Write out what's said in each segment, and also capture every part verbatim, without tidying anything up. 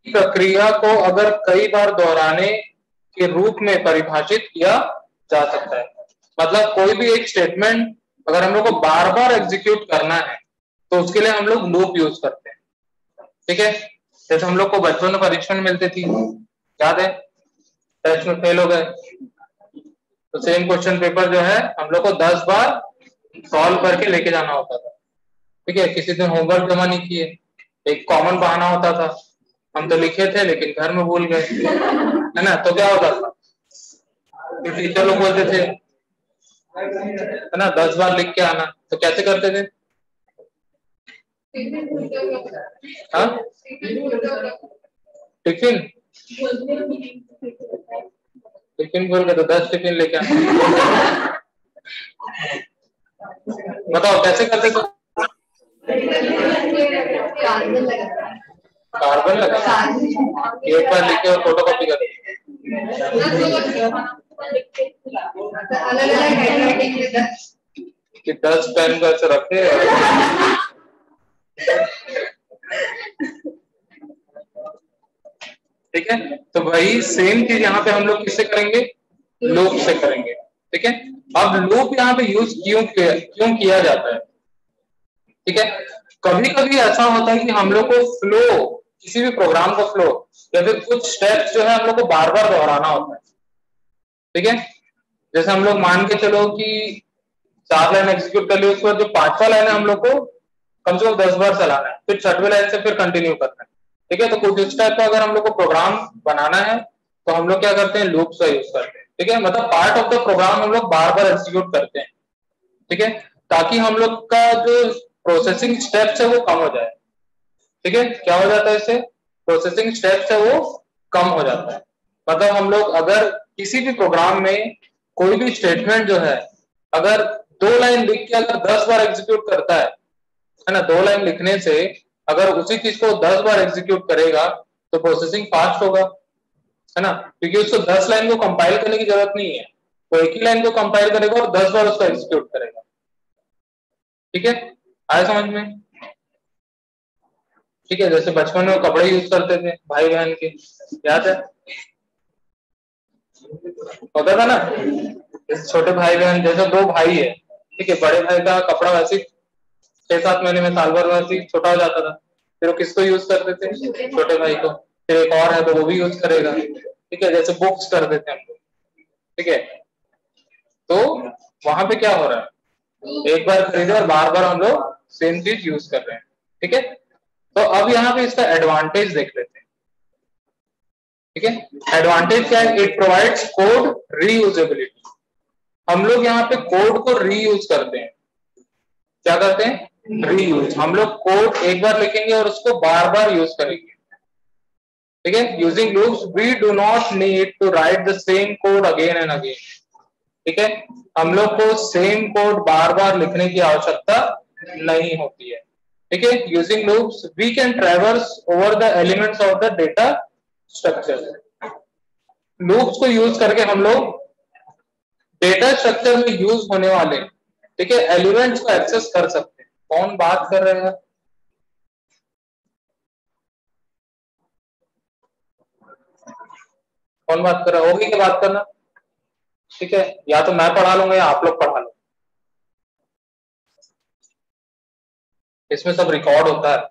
प्रक्रिया को अगर कई बार दोहराने के रूप में परिभाषित किया जा सकता है। मतलब कोई भी एक स्टेटमेंट अगर हम लोग को बार बार एग्जीक्यूट करना है तो उसके लिए हम लोग लूप यूज करते हैं। ठीक है, जैसे हम लोग को बचपन में परीक्षा में मिलती थी, याद है, टेस्ट में फेल हो गए तो सेम क्वेश्चन पेपर जो है हम लोग को दस बार सॉल्व करके लेके जाना होता था। ठीक है, किसी दिन होमवर्क जमा नहीं किए, एक कॉमन बहाना होता था, हम तो लिखे थे लेकिन घर में भूल गए, है ना, तो क्या होता था, तो टीचर लोग बोलते थे, है ना, दस बार लिख के आना, तो कैसे करते थे? हाँ, टिफिन टिफिन बोल के तो दस टिफिन लेके आना। बताओ कैसे करते थे? कार्बन लगा, एक बार लिखे और फोटो कॉपी कर कि दस पेन का ऐसे रखे। ठीक है, तो भाई सेम चीज यहाँ पे हम लोग किससे करेंगे? लूप से करेंगे। ठीक है, अब लूप यहाँ पे यूज क्यों क्यों किया जाता है? ठीक है, कभी कभी ऐसा होता है कि हम लोग को फ्लो, किसी भी प्रोग्राम को फ्लो या फिर कुछ स्टेप्स जो है हम लोग को बार बार दोहराना होता है। ठीक है, जैसे हम लोग मान के चलो कि चार लाइन एग्जीक्यूट कर ली, उसके बाद जो पांचवा लाइन है हम लोग को कम से कम दस बार चलाना है, फिर छठवीं लाइन से फिर कंटिन्यू करना है। ठीक है, तो कुछ इस टाइप का अगर हम लोग को प्रोग्राम बनाना है तो हम लोग क्या करते हैं? लूप का यूज करते हैं। ठीक है, मतलब पार्ट ऑफ द प्रोग्राम हम लोग बार बार एग्जीक्यूट करते हैं। ठीक है, ताकि हम लोग का जो प्रोसेसिंग स्टेप्स है वो कम हो जाए। ठीक है, क्या हो जाता है इससे? प्रोसेसिंग स्टेप्स है वो कम हो जाता है। मतलब हम लोग अगर किसी भी प्रोग्राम में कोई भी स्टेटमेंट जो है अगर दो लाइन लिख के अगर दस बार एग्जीक्यूट करता है, है ना, दो लाइन लिखने से अगर उसी चीज को दस बार एग्जीक्यूट करेगा तो प्रोसेसिंग फास्ट होगा, है ना, क्योंकि उसको दस लाइन को कंपाइल करने की जरूरत नहीं है, वो एक ही लाइन को कंपाइल करेगा और दस बार उसको एग्जीक्यूट करेगा। ठीक है, आया समझ में? ठीक है, जैसे बचपन में कपड़े यूज करते थे भाई बहन के, याद है, होता था ना, जैसे छोटे भाई बहन, जैसे दो भाई है, ठीक है, बड़े भाई का कपड़ा वैसे छह सात महीने में, साल भर वैसे छोटा हो जाता था, फिर वो किसको यूज करते थे? छोटे भाई को। फिर एक और है तो वो भी यूज करेगा। ठीक है, जैसे बुक्स कर देते हैं हम लोग। ठीक है, तो वहां पे क्या हो रहा है? एक बार खरीदे और बार बार हम लोग सेम चीज यूज कर रहे हैं। ठीक है, तो अब यहाँ पे इसका एडवांटेज देख लेते हैं। ठीक है, एडवांटेज क्या है? It provides code reusability. हम लोग यहाँ पे कोड को रीयूज करते हैं। क्या करते हैं? रीयूज। हम लोग कोड एक बार लिखेंगे और उसको बार बार यूज करेंगे। ठीक है, using loops we do not need to write the same code again and again. ठीक है, हम लोग को सेम कोड बार बार लिखने की आवश्यकता नहीं होती है। ठीक है, using loops we can traverse over the elements of the data structure. Loops को यूज करके हम लोग डेटा स्ट्रक्चर में यूज होने वाले, ठीक है, एलिमेंट्स को एक्सेस कर सकते हैं। कौन बात कर रहे हैं? कौन बात कर रहा है? होगी क्या बात करना? ठीक है, या तो मैं पढ़ा लूंगा या आप लोग पढ़ा लो, इसमें सब रिकॉर्ड होता है।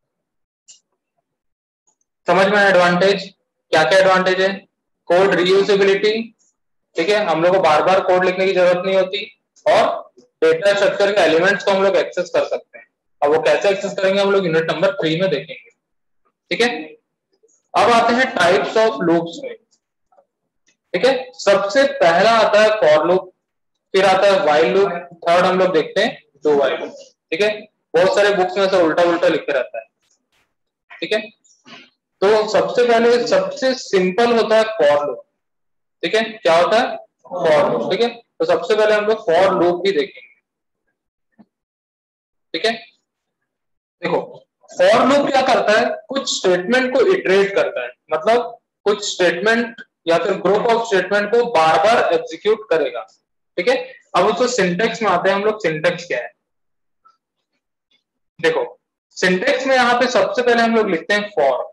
समझ में? एडवांटेज क्या क्या एडवांटेज है? कोड रीयूजेबिलिटी, ठीक है, हम लोग को बार बार कोड लिखने की जरूरत नहीं होती, और डेटा स्ट्रक्चर के एलिमेंट्स को हम लोग एक्सेस कर सकते हैं। अब वो कैसे एक्सेस करेंगे हम लोग यूनिट नंबर थ्री में देखेंगे। ठीक है, अब आते हैं टाइप्स ऑफ लूप्स में। ठीक है, सबसे पहला आता है फॉर लूप, फिर आता है व्हाइल लूप, थर्ड हम लोग देखते हैं डू व्हाइल लूप। ठीक है, बहुत सारे बुक्स में से उल्टा उल्टा लिखे रहता है। ठीक है, तो सबसे पहले सबसे सिंपल होता है फॉर लूप। ठीक है, क्या होता है? For loop. ठीक है, तो सबसे पहले हम लोग फॉर लूप भी देखेंगे। ठीक है, देखो, फॉर लूप क्या करता है? कुछ स्टेटमेंट को इटरेट करता है, मतलब कुछ स्टेटमेंट या फिर ग्रुप ऑफ स्टेटमेंट को बार बार एग्जीक्यूट करेगा। ठीक है, अब उसको सिंटेक्स में आते हैं हम लोग। सिंटेक्स क्या है? देखो, सिंटेक्स में यहाँ पे सबसे पहले हम लोग लिखते हैं फॉर।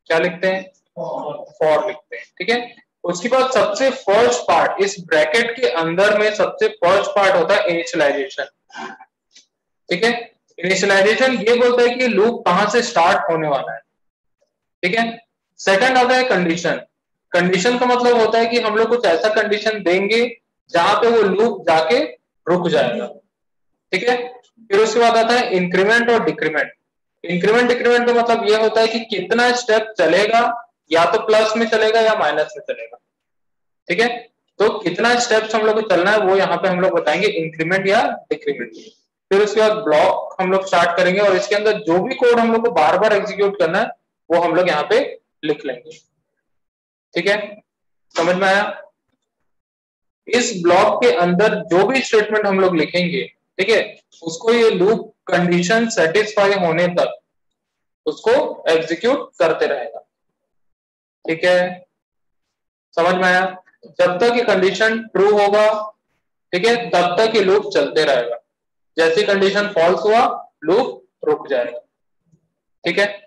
क्या लिखते हैं, फॉर लिखते हैं, ठीक है। उसके बाद सबसे फर्स्ट पार्ट इस ब्रैकेट के अंदर में सबसे फर्स्ट पार्ट होता है इनिशियलाइजेशन, ठीक है। इनिशियलाइजेशन ये बोलता है कि लूप कहां से स्टार्ट होने वाला है, ठीक है। सेकंड आता है कंडीशन। कंडीशन का मतलब होता है कि हम लोग कुछ ऐसा कंडीशन देंगे जहां पे वो लूप जाके रुक जाएगा, ठीक है। फिर उसके बाद आता है इंक्रीमेंट और डिक्रीमेंट। इंक्रीमेंट डिक्रीमेंट का मतलब ये होता है कि कितना स्टेप चलेगा, या तो प्लस में चलेगा या माइनस में चलेगा, ठीक है। तो कितना स्टेप्स हम लोग को चलना है वो यहाँ पे हम लोग बताएंगे, इंक्रीमेंट या डिक्रीमेंट। फिर उसके बाद ब्लॉक हम लोग स्टार्ट करेंगे और इसके अंदर जो भी कोड हम लोग को बार बार एग्जीक्यूट करना है वो हम लोग यहाँ पे लिख लेंगे, ठीक है। समझ में आया। इस ब्लॉक के अंदर जो भी स्टेटमेंट हम लोग लिखेंगे, ठीक है, उसको ये लूप कंडीशन सेटिस्फाई होने तक उसको एग्जीक्यूट करते रहेगा, ठीक है। समझ में आया। जब तक ये कंडीशन ट्रू होगा, ठीक है, तब तक ये लूप चलते रहेगा। जैसे कंडीशन फॉल्स हुआ लूप रुक जाएगा, ठीक है।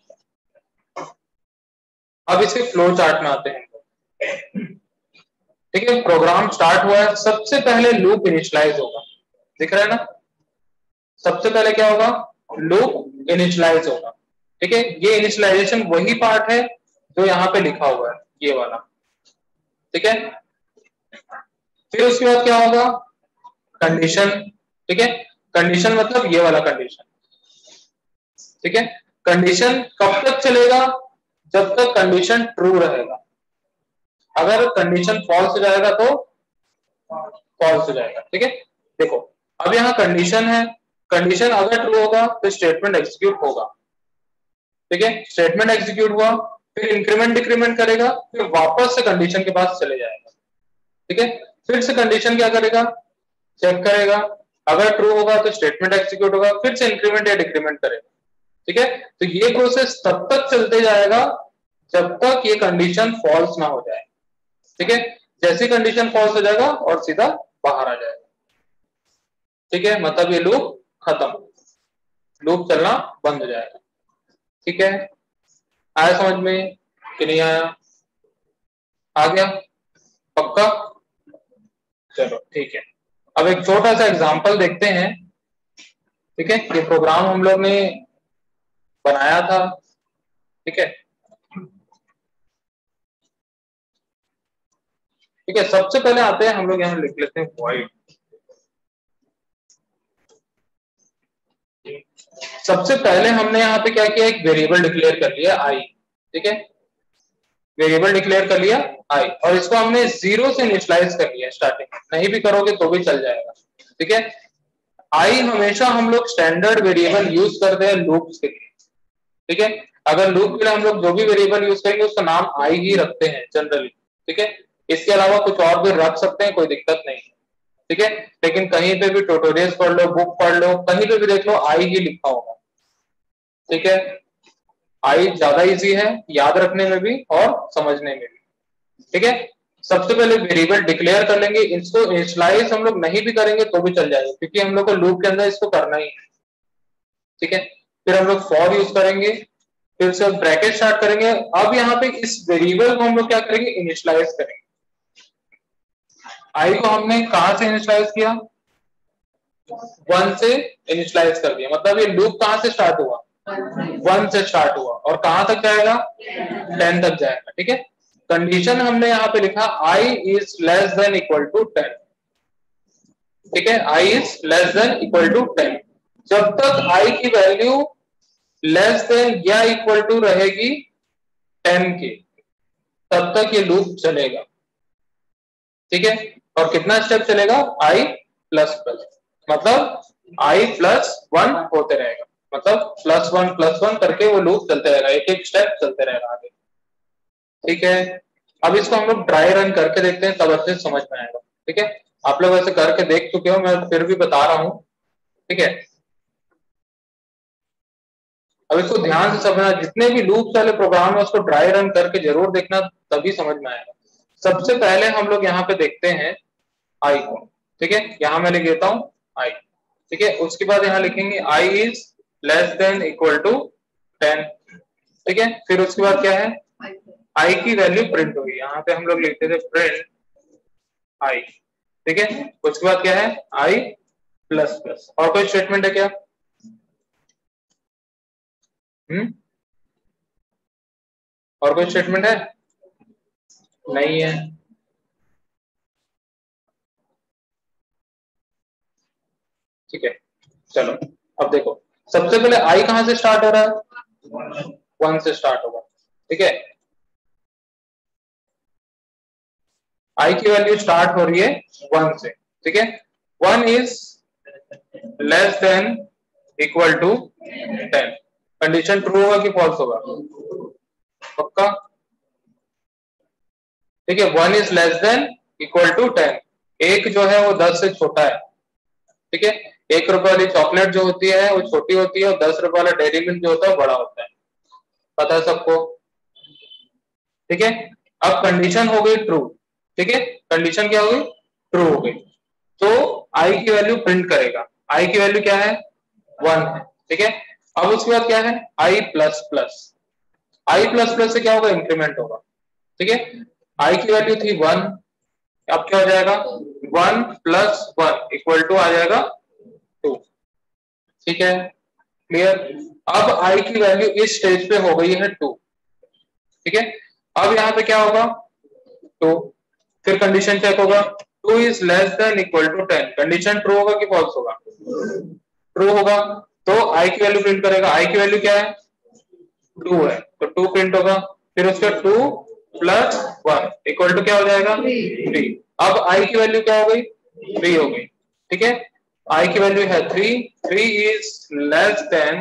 अब इसके फ्लो चार्ट में आते हैं, ठीक है। प्रोग्राम स्टार्ट हुआ है, सबसे पहले लूप इनिशियलाइज होगा, दिख रहा है ना। सबसे पहले क्या होगा, लूप इनिशियलाइज होगा, ठीक है। ये इनिशियलाइजेशन वही पार्ट है जो यहाँ पे लिखा हुआ है, ये वाला, ठीक है। फिर उसके बाद क्या होगा, कंडीशन, ठीक है। कंडीशन मतलब ये वाला कंडीशन, ठीक है। कंडीशन कब तक चलेगा, जब तक कंडीशन ट्रू रहेगा। अगर कंडीशन फॉल्स हो जाएगा तो फॉल्स हो जाएगा, ठीक है। देखो अब यहाँ कंडीशन है, कंडीशन अगर ट्रू होगा तो स्टेटमेंट एग्जीक्यूट होगा, ठीक है। स्टेटमेंट एग्जीक्यूट हुआ, फिर इंक्रीमेंट डिक्रीमेंट करेगा, फिर वापस से कंडीशन के पास चले जाएगा, ठीक है। फिर से कंडीशन क्या करेगा, चेक करेगा, अगर ट्रू होगा तो स्टेटमेंट एग्जीक्यूट होगा, फिर से इंक्रीमेंट या डिक्रीमेंट करेगा, ठीक है। तो ये प्रोसेस तब तक चलते जाएगा जब तक ये कंडीशन फॉल्स ना हो जाए, ठीक है। जैसे कंडीशन फॉल्स हो जाएगा और सीधा बाहर आ जाएगा, ठीक है। मतलब ये लूप खत्म, लूप चलना बंद हो जाएगा, ठीक है। आया समझ में कि नहीं आया, आ गया पक्का, चलो ठीक है। अब एक छोटा सा एग्जांपल देखते हैं, ठीक है। ये प्रोग्राम हम लोग ने बनाया था, ठीक है, ठीक है। सबसे पहले आते हैं हम लोग यहाँ लिख लेते हैं void। सबसे पहले हमने यहाँ पे क्या किया, एक वेरिएबल डिक्लेयर कर लिया आई, ठीक है। वेरिएबल डिक्लेयर कर लिया आई और इसको हमने जीरो से इनिशियलाइज कर लिया स्टार्टिंग, नहीं भी करोगे तो भी चल जाएगा, ठीक है। आई हमेशा हम लोग स्टैंडर्ड वेरिएबल यूज करते हैं लूप्स के लिए, ठीक है। अगर लूप के लिए हम लोग जो भी वेरिएबल यूज करेंगे उसका नाम आई ही रखते हैं जनरली, ठीक है। इसके अलावा कुछ और भी रख सकते हैं, कोई दिक्कत नहीं, ठीक है। लेकिन कहीं पे भी ट्यूटोरियल्स पढ़ लो, बुक पढ़ लो, कहीं पे भी देख लो आई ही लिखा होगा, ठीक है। आई ज्यादा इजी है याद रखने में भी और समझने में भी, ठीक है। सबसे पहले वेरिएबल डिक्लेयर कर लेंगे, इसको इनिशियलाइज हम लोग नहीं भी करेंगे तो भी चल जाएगा क्योंकि हम लोग को लूप के अंदर इसको करना ही है, ठीक है। फिर हम लोग फॉर यूज करेंगे, फिर से ब्रैकेट स्टार्ट करेंगे। अब यहाँ पे इस वेरिएबल को हम लोग क्या करेंगे, इनिशियलाइज करेंगे। आई को हमने कहां से इनिशियलाइज किया, वन से इनिशियलाइज कर दिया, मतलब ये लूप कहां से स्टार्ट हुआ, वन से स्टार्ट हुआ और कहां तक जाएगा, टेन तक जाएगा, ठीक है। कंडीशन हमने यहाँ पे लिखा I is less than equal to ten, ठीक है। I is less than equal to ten. जब तक आई की वैल्यू लेस देन या इक्वल टू रहेगी टेन के, तब तक ये लूप चलेगा, ठीक है। और कितना स्टेप चलेगा, आई प्लस प्लस, मतलब आई प्लस वन होते रहेगा, मतलब प्लस वन प्लस वन करके वो लूप चलते रहेगा, एक एक स्टेप चलते रहेगा आगे, ठीक है। अब इसको हम लोग ड्राई रन करके देखते हैं, तब अच्छे समझ में आएगा, ठीक है। आप लोग ऐसे करके देख चुके हो, मैं फिर भी बता रहा हूं, ठीक है। अब इसको ध्यान से समझना, जितने भी लूप्स वाले प्रोग्राम है उसको ड्राई रन करके जरूर देखना, तभी समझ में आएगा। सबसे पहले हम लोग यहाँ पे देखते हैं आई को, ठीक है। यहाँ मैं लिख देता हूं आई, ठीक है। उसके बाद यहाँ लिखेंगे I is less than equal to ten, ठीक है। फिर उसके बाद क्या है, आई की वैल्यू प्रिंट हुई। यहाँ पे हम लोग लिखते थे प्रिंट आई, ठीक है। उसके बाद क्या है, आई प्लस प्लस। और कोई स्टेटमेंट है क्या? हम्म और कोई स्टेटमेंट है? नहीं है। ठीक है, चलो अब देखो, सबसे पहले आई कहां से स्टार्ट हो रहा है? वन से स्टार्ट होगा, ठीक है। आई की वैल्यू स्टार्ट हो रही है वन से, ठीक है। One is less than equal to ten. Condition true होगा कि फॉल्स होगा? पक्का? ठीक है, one is less than equal to ten. एक जो है वो दस से छोटा है, ठीक है। एक रुपए वाली चॉकलेट जो होती है वो छोटी होती है और दस रुपए वाला डेयरी मिल्क जो होता है बड़ा होता है, पता है सबको, ठीक है। अब कंडीशन हो गई ट्रू, ठीक है। कंडीशन क्या हो गई? ट्रू हो गई। तो आई की वैल्यू प्रिंट करेगा। आई की वैल्यू क्या है? वन है, ठीक है। अब उसके बाद क्या है? I plus plus. I plus plus से क्या होगा? इंक्रीमेंट होगा, ठीक है। आई की वैल्यू थी वन, अब क्या हो जाएगा? One plus one equal to आ जाएगा टू, ठीक है। क्लियर? अब आई की वैल्यू इस स्टेज पे हो गई है टू, ठीक है। अब यहाँ पे क्या होगा? टू, फिर कंडीशन चेक होगा, two is less than equal to ten. Condition true होगा कि फॉल्स होगा? ट्रू होगा। तो आई की वैल्यू प्रिंट करेगा। आई की वैल्यू क्या है? टू है, तो टू प्रिंट होगा। फिर उसका two plus one equal to क्या हो जाएगा? थ्री। अब आई की वैल्यू क्या हो गई? थ्री हो गई, ठीक है। आई की वैल्यू है three. Three is less than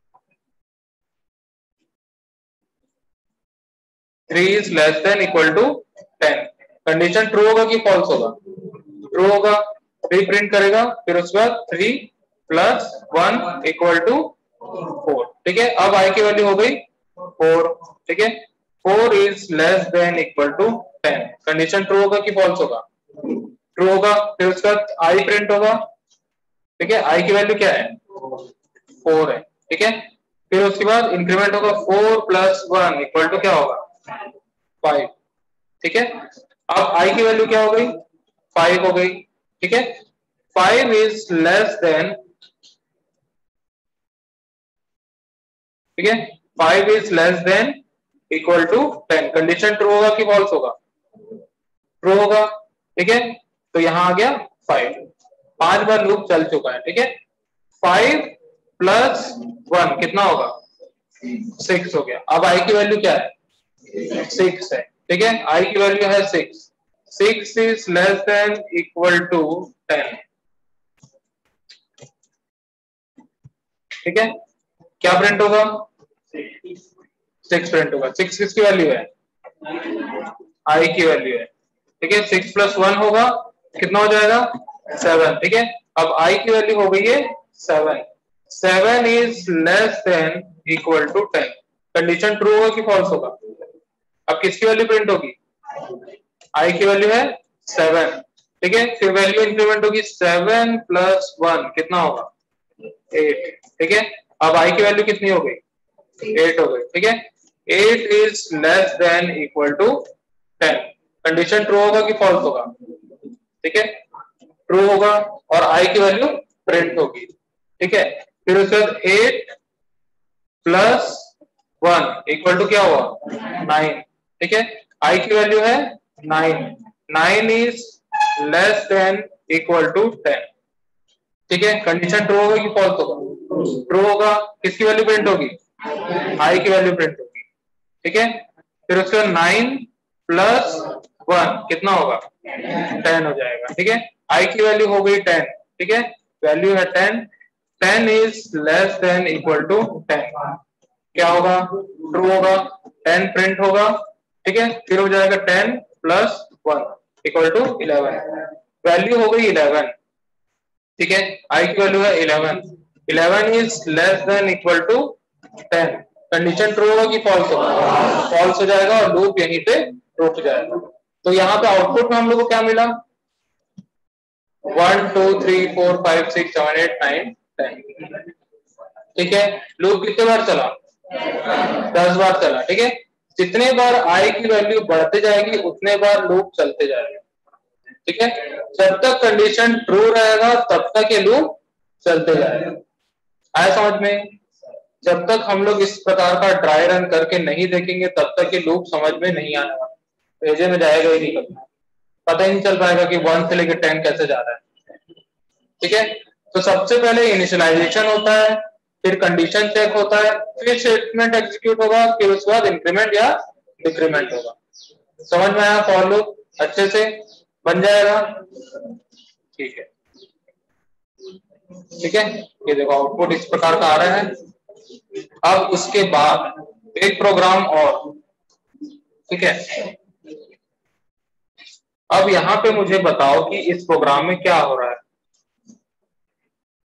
three is less than equal to ten. Condition true होगा कि फॉल्स होगा? ट्रू होगा। थ्री प्रिंट करेगा, फिर उसके बाद three plus one equal to four, ठीक है। अब आई की वैल्यू हो गई फोर, ठीक है। Four is less than equal to ten. Condition true होगा कि फॉल्स होगा? ट्रू होगा। फिर उसके बाद आई प्रिंट होगा, ठीक है। आई की वैल्यू क्या है? फोर है, ठीक है। फिर उसके बाद इंक्रीमेंट होगा, four plus one equal to क्या होगा? फाइव, ठीक है। अब आई की वैल्यू क्या हो गई? फाइव हो गई, ठीक है। फाइव इज लेस देन, ठीक है, five is less than equal to ten. Condition true होगा कि फॉल्स होगा? ट्रू होगा, ठीक है। तो यहां आ गया फाइव। पांच बार लूप चल चुका है, ठीक है। फाइव प्लस वन कितना होगा? सिक्स हो गया। अब आई की वैल्यू क्या है? सिक्स है, ठीक है। आई की वैल्यू है six. Six is less than equal to ten, ठीक है। क्या प्रिंट होगा? सिक्स प्रिंट होगा। सिक्स किसकी वैल्यू है? आई की वैल्यू है, ठीक है। सिक्स प्लस वन होगा, कितना हो जाएगा? सेवन, ठीक है। अब आई की वैल्यू हो गई है seven. Seven is less than equal to ten. Condition true होगा कि फॉल्स होगा? अब किसकी वैल्यू प्रिंट होगी? आई की वैल्यू है सेवन, ठीक है। फिर वैल्यू इंक्रीमेंट होगी, सेवन प्लस वन कितना होगा? एट, ठीक है। अब आई की वैल्यू कितनी हो गई? एट हो गई, ठीक है। Eight is less than equal to ten. Condition true होगा कि फॉल्स होगा? ठीक है, ट्रू होगा और आई की वैल्यू प्रिंट होगी, ठीक है। फिर उसके बाद eight plus one equal to क्या हुआ? नाइन, ठीक है। आई की वैल्यू है nine. Nine is less than equal to ten, ठीक है। कंडीशन ट्रू होगा कि फॉल्स होगा? ट्रू होगा। किसकी वैल्यू प्रिंट होगी? आई की वैल्यू प्रिंट होगी, ठीक है। फिर उसके बाद नाइन प्लस वन कितना होगा? टेन हो जाएगा, ठीक है। आई की वैल्यू हो गई टेन, ठीक है। वैल्यू है ten. Ten is less than equal to ten, क्या होगा? ट्रू होगा। टेन प्रिंट होगा, ठीक है। फिर हो जाएगा ten plus one equal to eleven. Value हो गई इलेवन, ठीक है। आई की वैल्यू है eleven. Eleven is less than equal to ten. Condition true होगा कि फॉल्स होगा? फॉल्स हो जाएगा और लूप यहीं पे रुक जाएगा। तो यहाँ पे आउटपुट में हम लोग को क्या मिला? One two three four five six seven eight nine ten, ठीक है। लूप कितने बार चला? दस बार चला, ठीक है। जितने बार आई की वैल्यू बढ़ते जाएगी उतने बार लूप चलते जाएगा, ठीक है। जब तक कंडीशन ट्रू रहेगा तब तक ये लूप चलते जाएगा। आया समझ में? जब तक हम लोग इस प्रकार का ड्राई रन करके नहीं देखेंगे तब तक ये लूप समझ में नहीं आने वाला, पेजे में जाएगा ही नहीं, कभी पता ही नहीं चल पाएगा कि वन से लेकर टेन कैसे जा रहा है, ठीक है। तो सबसे पहले इनिशियलाइजेशन होता है, फिर कंडीशन चेक होता है, फिर स्टेटमेंट एग्जीक्यूट होगा, फिर उसके बाद इंक्रीमेंट या डिक्रीमेंट होगा। समझ में आया? फॉर लूप अच्छे से बन जाएगा, ठीक है। ठीक है, ये देखो आउटपुट इस प्रकार का आ रहा है। अब उसके बाद एक प्रोग्राम और, ठीक है। अब यहाँ पे मुझे बताओ कि इस प्रोग्राम में क्या हो रहा है।